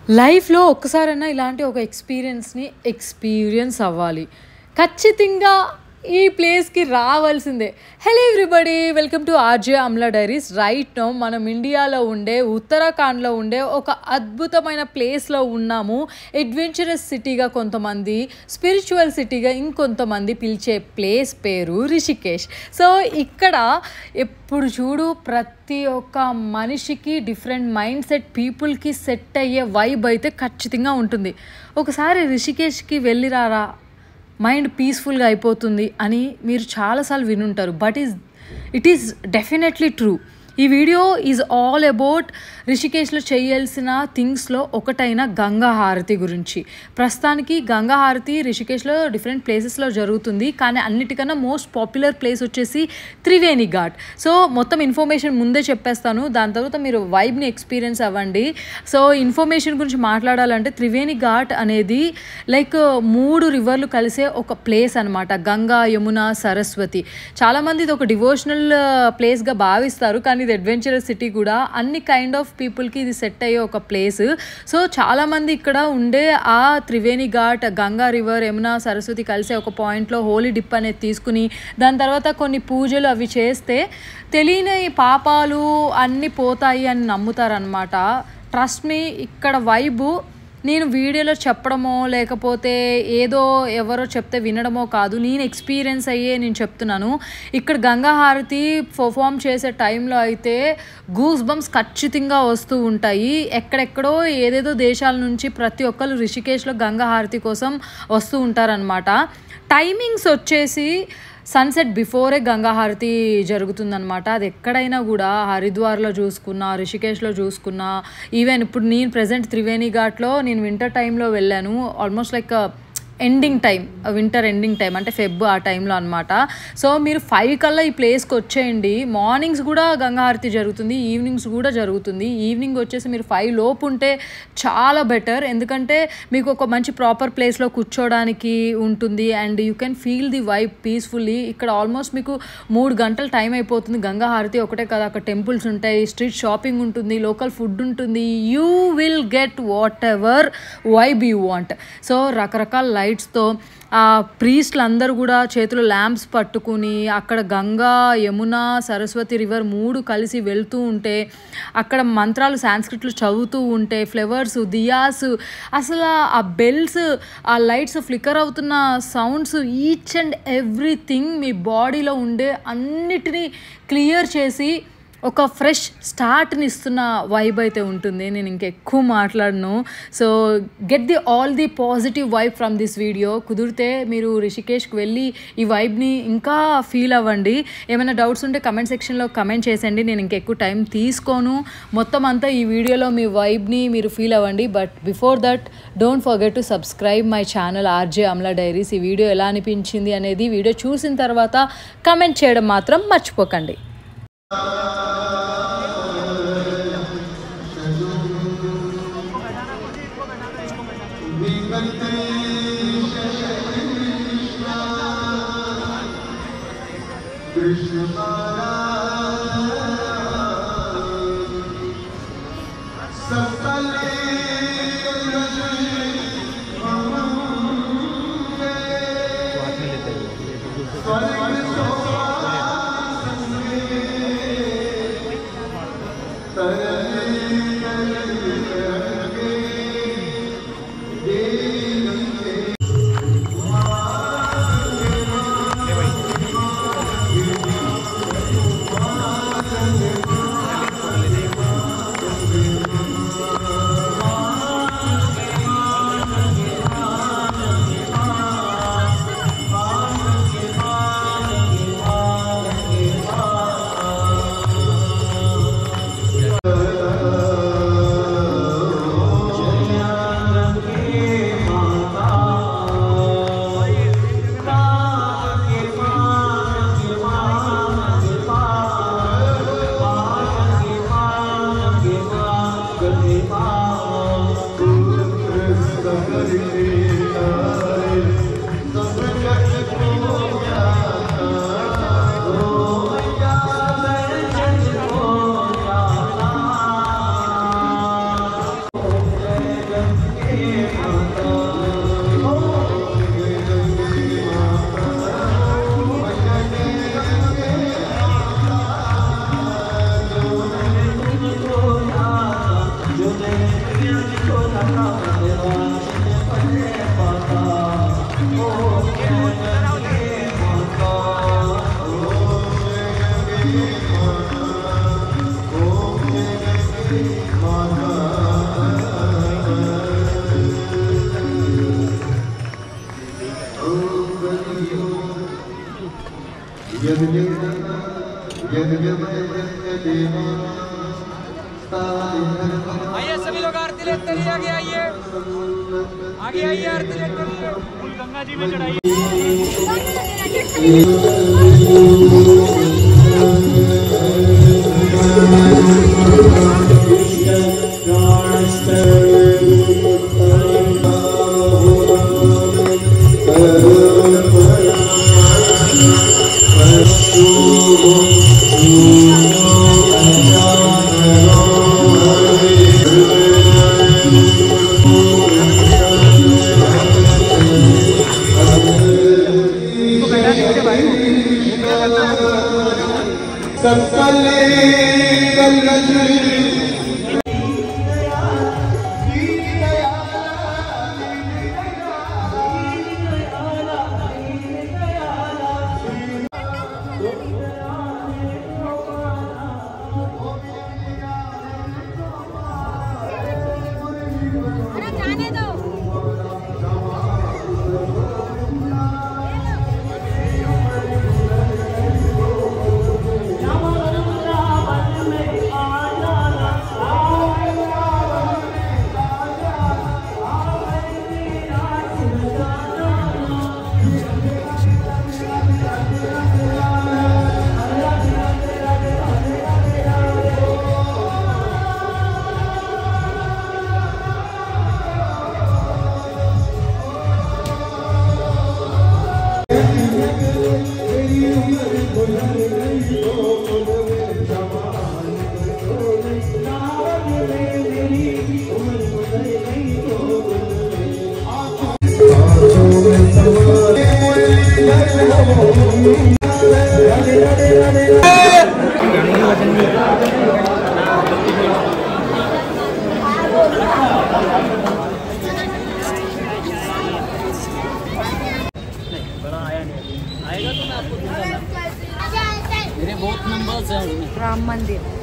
లైఫ్‌లో ఒక్కసారైనా ఇలాంటి ఒక ఎక్స్‌పీరియన్స్ అవ్వాలి. ఖచ్చితంగా ఈ ప్లేస్‌కి రావాల్సిందే. Hello everybody! Welcome to RJ Amala diaries. Right now మనం ఇండియాలో ఉండే ఉత్తరాఖండ్‌లో ఉండే ఒక అద్భుతమైన ప్లేస్‌లో ఉన్నాము. అడ్వెంచరస్ సిటీగా కొంతమంది, స్పిరిచువల్ సిటీగా ఇంకొంతమంది పిలిచే ప్లేస్ పేరు రిషికేష్. సో ఇక్కడ ఎప్పుడు చూడు ప్రతి ఒక్క మనిషికి డిఫరెంట్ మైండ్ సెట్, పీపుల్‌కి సెట్ అయ్యే వైబ్ అయితే ఖచ్చితంగా ఉంటుంది. ఒకసారి రిషికేష్‌కి వెళ్ళిరారా, మైండ్ పీస్ఫుల్గా అయిపోతుంది అని మీరు చాలాసార్లు వినుంటారు. But it is definitely true. ఈ వీడియో ఈజ్ ఆల్ అబౌట్ రిషికేష్లో చేయాల్సిన థింగ్స్లో ఒకటైన గంగా హారతి గురించి. ప్రస్తుతానికి గంగా హారతి రిషికేష్లో డిఫరెంట్ ప్లేసెస్లో జరుగుతుంది. కానీ అన్నిటికన్నా మోస్ట్ పాపులర్ ప్లేస్ వచ్చేసి త్రివేణి ఘాట్. సో మొత్తం ఇన్ఫర్మేషన్ ముందే చెప్పేస్తాను, దాని తర్వాత మీరు వైబ్ని ఎక్స్పీరియన్స్ అవ్వండి. సో ఇన్ఫర్మేషన్ గురించి మాట్లాడాలంటే త్రివేణి ఘాట్ అనేది లైక్ 3 రివర్లు కలిసే ఒక ప్లేస్ అనమాట. గంగా, యమున, సరస్వతి. చాలామంది ఇది ఒక డివోషనల్ ప్లేస్గా భావిస్తారు, కానీ ఇది అడ్వెంచరస్ సిటీ కూడా. అన్ని కైండ్ ఆఫ్ పీపుల్కి ఇది సెట్ అయ్యే ఒక ప్లేస్. సో చాలామంది ఇక్కడ ఉండే ఆ త్రివేణి ఘాట్, గంగా రివర్, యమున, సరస్వతి కలిసే ఒక పాయింట్లో హోలీ డిప్ అనేది తీసుకుని దాని తర్వాత కొన్ని పూజలు అవి చేస్తే తెలియని పాపాలు అన్నీ పోతాయి అని నమ్ముతారనమాట. ట్రస్ట్ మీ, ఇక్కడ వైబు నేను వీడియోలో చెప్పడమో లేకపోతే ఏదో ఎవరో చెప్తే వినడమో కాదు, నేను ఎక్స్పీరియన్స్ అయ్యే నేను చెప్తున్నాను. ఇక్కడ గంగా హారతి పర్ఫామ్ చేసే టైంలో అయితే గూస్ బంప్స్ ఖచ్చితంగా వస్తూ ఉంటాయి. ఎక్కడెక్కడో ఏదేదో దేశాల నుంచి ప్రతి ఒక్కరు రిషికేష్లో గంగా హారతి కోసం వస్తూ ఉంటారనమాట. టైమింగ్స్ వచ్చేసి సన్సెట్ బిఫోరే గంగా హారతి జరుగుతుందనమాట. అది ఎక్కడైనా కూడా హరిద్వార్లో చూసుకున్నా, రిషికేష్లో చూసుకున్నా, ఈవెన్ ఇప్పుడు నేను ప్రజెంట్ త్రివేణి ఘాట్లో నేను వింటర్ టైంలో వెళ్ళాను. Almost like ending time, winter ending time అంటే ఫెబ్ ఆ టైంలో అనమాట. సో మీరు 5 కల్లా ఈ ప్లేస్కి వచ్చేయండి. మార్నింగ్స్ కూడా గంగా హారతి జరుగుతుంది, ఈవినింగ్స్ కూడా జరుగుతుంది. ఈవినింగ్ వచ్చేసి మీరు 5 లోపు ఉంటే చాలా బెటర్, ఎందుకంటే మీకు ఒక మంచి ప్రాపర్ ప్లేస్లో కూర్చోడానికి ఉంటుంది and you can feel the vibe peacefully. ఇక్కడ ఆల్మోస్ట్ మీకు 3 గంటల టైం అయిపోతుంది. గంగా హారతి ఒకటే కదా, అక్కడ టెంపుల్స్ ఉంటాయి, స్ట్రీట్ షాపింగ్ ఉంటుంది, లోకల్ ఫుడ్ ఉంటుంది. You will get whatever vibe you want. So రకరకాల లైట్స్తో ఆ ప్రీస్ట్లు అందరూ కూడా చేతిలో ల్యాంప్స్ పట్టుకుని అక్కడ గంగా, యమున, సరస్వతి రివర్ 3 కలిసి వెళ్తూ ఉంటే అక్కడ మంత్రాలు సాంస్క్రిట్లో చదువుతూ ఉంటే ఫ్లవర్స్, దియాస్, అసలు ఆ బెల్స్, ఆ లైట్స్ ఫ్లికర్ అవుతున్న సౌండ్స్, ఈచ్ అండ్ ఎవ్రీథింగ్ మీ బాడీలో ఉండే అన్నిటినీ క్లియర్ చేసి ఒక ఫ్రెష్ స్టార్ట్ని ఇస్తున్న వైబ్ అయితే ఉంటుంది. నేను ఇంకెక్కువ మాట్లాడను. So get all the positive vibe from this video. కుదిరితే మీరు రిషికేష్కి వెళ్ళి ఈ వైబ్ని ఇంకా ఫీల్ అవ్వండి. ఏమైనా డౌట్స్ ఉంటే కమెంట్ సెక్షన్లో కమెంట్ చేసేయండి, నేను ఇంకెక్కువ టైం తీసుకోను. మొత్తం అంతా ఈ వీడియోలో మీ వైబ్ని మీరు ఫీల్ అవ్వండి. But before that don't forget to subscribe my channel RJ Amala diaries. ఈ వీడియో ఎలా అనిపించింది అనేది వీడియో చూసిన తర్వాత కమెంట్ చేయడం మాత్రం మర్చిపోకండి. आइए सभी लोग आरती लेते रहिए, आगे आइए, आगे आइए, आरती लेते रहिए। फूल गंगा जी में चढ़ाइए। राम मंदिर